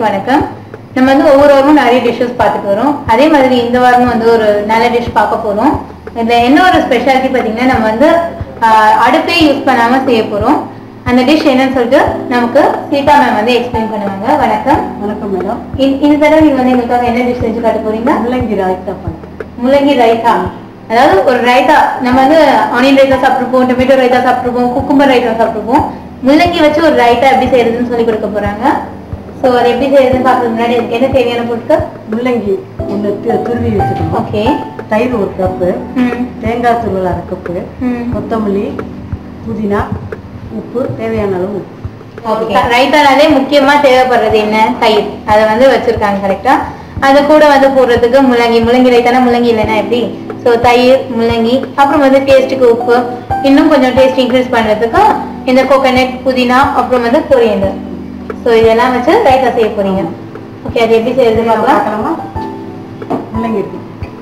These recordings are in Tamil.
வணக்கம். நம்ம வந்து ஒவ்வொரு வாரமும் நிறைய டிஷ்ஷஸ் பார்த்துட்டு வரோம். அதே மாதிரி இந்த வாரமும் வந்து ஒரு நல்ல டிஷ் பார்க்க போறோம். இதுல என்ன ஒரு ஸ்பெஷாலிட்டி பார்த்தீங்கன்னா, நம்ம வந்து அடுப்பே யூஸ் பண்ணாம செய்ய போறோம். அந்த டிஷ் என்னன்னு சொல்லிட்டு நமக்கு சீதா மேம் வந்து எக்ஸ்பிளைன் பண்ணுவாங்க. வணக்கம். வணக்கம் மேடம். இந்த தடவை நீங்க வந்து எங்களுக்காக என்ன டிஷ் செஞ்சு காட்ட போறீங்க? முள்ளங்கி ரைத்தா பண்ணுறேன். முள்ளங்கி ரைத்தா, அதாவது ஒரு ரைத்தா. நம்ம வந்து ஆனியன் ரைத்தா சாப்பிட்டுருப்போம், டொமேட்டோ ரைத்தா சாப்பிட்டுருப்போம், குக்கும்பர் ரைத்தா சாப்பிட்டுருப்போம். முள்ளங்கி வச்சு ஒரு ரைத்தா எப்படி செய்யறதுன்னு சொல்லி கொடுக்க போறாங்க. ஸோ அதை எப்படி செய்யறதுன்னு பார்க்கறதுக்கு முன்னாடி அதுக்கு என்ன தேவையான பொருட்கள்? முள்ளங்கி ஒன்று துருவி வச்சுக்கணும். ஓகே. தயிர் 1 கப்பு, தேங்காய் துருவல் 1/2 கப்பு, கொத்தமல்லி, புதினா, உப்பு, தேவையான அளவு உப்பு. ஓகே. ரைத்தானாலே முக்கியமா தேவைப்படுறது என்ன? தயிர். அதை வந்து வச்சிருக்காங்க கரெக்டா. அது கூட வந்து போடுறதுக்கு முள்ளங்கி ரைத்தானா முள்ளங்கி இல்லைன்னா எப்படி? ஸோ தயிர், முள்ளங்கி, அப்புறம் வந்து டேஸ்ட்டுக்கு உப்பு, இன்னும் கொஞ்சம் டேஸ்ட் இன்க்ரீஸ் பண்றதுக்கு இந்த கோகனட், புதினா, அப்புறம் வந்து கொரியண்டர். ஸோ இதெல்லாம் வச்சு ரைத்தா செய்ய போறீங்க. ஓகே, அது எப்படி செய்யறது பார்க்கலாமா? முள்ளங்கி இருக்கு.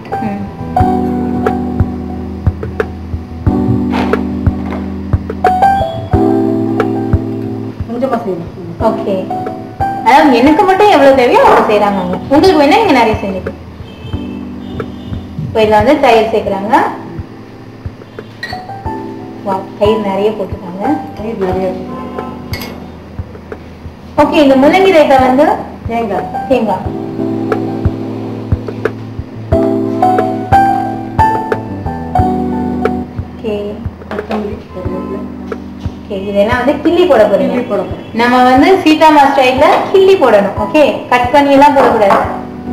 கொஞ்சமா செய்யணும். ஓகே. அதாவது எனக்கு மட்டும் எவ்வளவு தேவையோ அவ்வளவு செய்யறாங்க. உங்களுக்கு வேணா நீங்க நிறைய செஞ்சுக்கணும். இப்போ இதுல வந்து தயிர் சேர்க்கிறாங்க. தயிர் நிறைய போட்டுருக்காங்க. தயிர் நிறைய. ஓகே. இந்த முள்ளங்கி ரைத்தா வந்து தேங்காய். ஓகே. கொத்தமல்லி, கருவேப்பிலை. ஓகே, இதெல்லாம் வந்து கிள்ளி போட போறீங்க. கிள்ளி போட போறோம். நம்ம வந்து சீதாமா ஸ்டைல்ல கிள்ளி போடணும். ஓகே, கட் பண்ணி எல்லாம் போடக்கூடாது.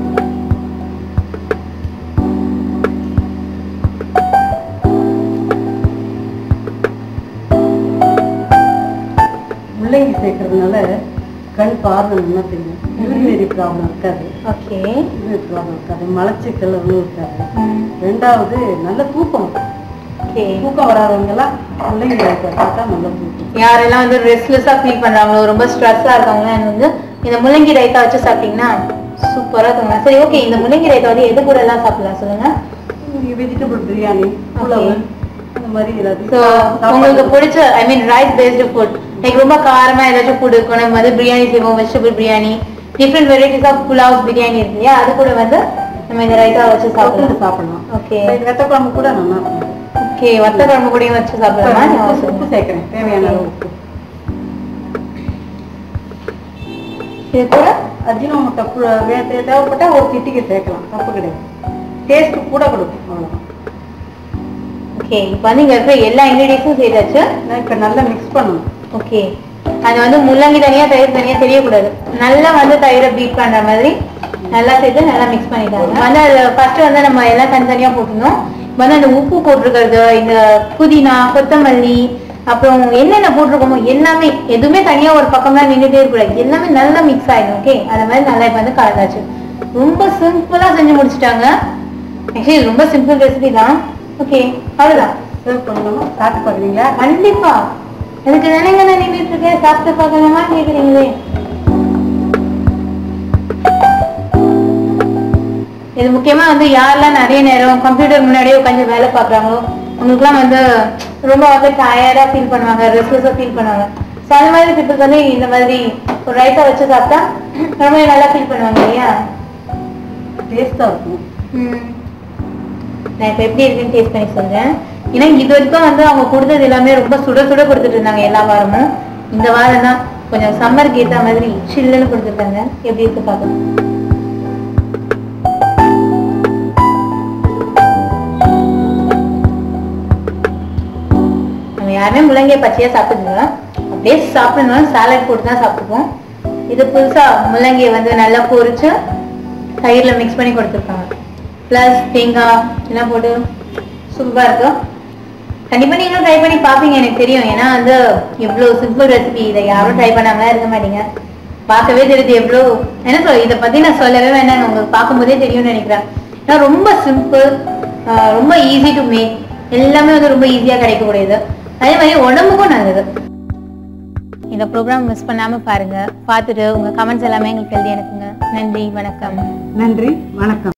முள்ளங்கி சேர்க்கறதுனால கண் பார்வை நல்லா தெரியும். யூரினரி ப்ராப்ளம் இருக்காது. ஓகே. யூரினரி ப்ராப்ளம் இருக்காது. மலச்சிக்கல் ஒன்றும் இருக்காது. ரெண்டாவது நல்ல தூக்கம். ஓகே. தூக்கம் வராதவங்க எல்லாம் முள்ளங்கி ரைத்தா சாப்பிட்டா நல்ல தூக்கம். யாரெல்லாம் வந்து ரெஸ்ட்லெஸ்ஸா ஃபீல் பண்றாங்களோ, ரொம்ப ஸ்ட்ரெஸ்ஸா இருக்காங்களோ, வந்து இந்த முள்ளங்கி ரைத்தா வச்சு சாப்பிட்டீங்கன்னா சூப்பரா இருக்குங்க. சரி, ஓகே. இந்த முள்ளங்கி ரைத்தா வந்து எது கூட எல்லாம் சாப்பிடலாம் சொல்லுங்க? வெஜிடபிள் பிரியாணி, புலாவ், இந்த மாதிரி ஸோ உங்களுக்கு பிடிச்ச ரைஸ் பேஸ்டு ஃபுட், லைக் ரொம்ப காரமா ஏதாச்சும் ஃபுட் இருக்கும். நம்ம வந்து பிரியாணி செய்வோம், vegetable biryani, different varieties of pulao biryani இருக்கு இல்லையா? அது கூட வந்து நம்ம இந்த ரைத்தா வச்சு சாப்பிடலாம். ஓகே. வெத்த குழம்பு கூட நல்லா இருக்கும். ஓகே, வத்த குழம்பு கூட வச்சு சாப்பிடலாமா? உப்பு சேர்க்கிறேன், தேவையான அளவு உப்பு. இது கூட அஜினோமோட்டோ தேவைப்பட்டா ஒரு சிட்டிக்கு சேர்க்கலாம், தப்பு கிடையாது. டேஸ்ட் கூட கொடுக்கும், அவ்வளவுதான். ஓகே. இப்போ வந்து இங்க இருக்கிற எல்லா இன்கிரீடியன்ஸும் செய்தாச்சு. இப்போ நல்லா மிக்ஸ் பண்ணணும். ஓகே. அது வந்து முள்ளங்கி தனியா தயிர் தனியா தெரியக்கூடாது. நல்லா வந்து தயிரை பீட் பண்ற மாதிரி நல்லா சேர்த்து நல்லா மிக்ஸ் பண்ணிட்டாங்க. வந்து அது ஃபர்ஸ்ட் வந்து நம்ம எல்லாம் தனித்தனியா போட்டுருந்தோம். வந்து அந்த உப்பு போட்டிருக்கிறது, இந்த புதினா, கொத்தமல்லி, அப்புறம் என்னென்ன போட்டிருக்கோமோ எல்லாமே, எதுவுமே தனியா ஒரு பக்கம்லாம் நின்றுட்டே இருக்கக்கூடாது. எல்லாமே நல்லா மிக்ஸ் ஆயிடும். ஓகே, அது மாதிரி நல்லா இப்போ வந்து கலந்தாச்சு. ரொம்ப சிம்பிளா செஞ்சு முடிச்சுட்டாங்க. ஆக்சுவலி ரொம்ப சிம்பிள் ரெசிபி தான். ஓகே, அவ்வளவுதான். சர்வ் பண்ணலாமா? சாப்பிட்டு பார்க்குறீங்களா? கண்டிப்பா. எனக்கு நினைங்க, நான் நின்றுட்டு இருக்கேன், சாப்பிட்டு பார்க்கலாமா கேக்குறீங்களே. இது முக்கியமா வந்து யாரெல்லாம் நிறைய நேரம் கம்ப்யூட்டர் முன்னாடியே உட்காந்து வேலை பாக்குறாங்களோ, அவங்களுக்குலாம் வந்து ரொம்ப வந்து டயர்டா ஃபீல் பண்ணுவாங்க, ரெஸ்ட்லெஸ்ஸா ஃபீல் பண்ணுவாங்க. ஸோ அந்த மாதிரி பீப்புள்ஸ் வந்து இந்த மாதிரி ஒரு ரைத்தா வச்சு சாப்பிட்டா ரொம்ப நல்லா ஃபீல் பண்ணுவாங்க இல்லையா? டேஸ்டா இருக்கும். நான் இப்போ எப்படி இருக்குன்னு டேஸ்ட் பண்ணி சொல்றேன். ஏன்னா இது வரைக்கும் வந்து அவங்க கொடுத்தது எல்லாமே ரொம்ப சுட சுட கொடுத்துட்டு இருந்தாங்க எல்லா வாரமும். இந்த வாரம் தான் கொஞ்சம் சம்மருக்கு ஏற்ற மாதிரி சில்லுன்னு கொடுத்துருக்காங்க. எப்படி இருக்கு பார்க்கலாம். நம்ம யாருமே முள்ளங்கியை பச்சையா சாப்பிடுங்க, அப்படியே சாப்பிடணும். சாலட் போட்டு தான் சாப்பிடுவோம். இது புதுசா முள்ளங்கியை வந்து நல்லா பொரிச்சு தயிர்ல மிக்ஸ் பண்ணி கொடுத்துருக்காங்க. பிளஸ் தேங்காய் எல்லாம் போட்டு சூப்பரா இருக்கும். கண்டிப்பா நீங்களும் ட்ரை பண்ணி பாப்பீங்க, எனக்கு தெரியும். ஏன்னா வந்து எவ்வளவு சிம்பிள் ரெசிபி, இதை யாரும் ட்ரை பண்ணாமலாம் இருக்க மாட்டீங்க. பார்க்கவே தெரியுது எவ்வளோ. என்ன சொல்ல, இதை பத்தி நான் சொல்லவே வேண்டாம், உங்களுக்கு பார்க்கும்போதே தெரியும்னு நினைக்கிறேன். ஏன்னா ரொம்ப சிம்பிள், ரொம்ப ஈஸி டு மேக். எல்லாமே வந்து ரொம்ப ஈஸியா கிடைக்கக்கூடியது, அதே மாதிரி உடம்புக்கும் நல்லது. இந்த ப்ரோக்ராம் மிஸ் பண்ணாம பாருங்க. பார்த்துட்டு உங்க கமெண்ட்ஸ் எல்லாமே எங்களுக்கு எழுதி அனுப்புங்க. நன்றி, வணக்கம். நன்றி, வணக்கம்.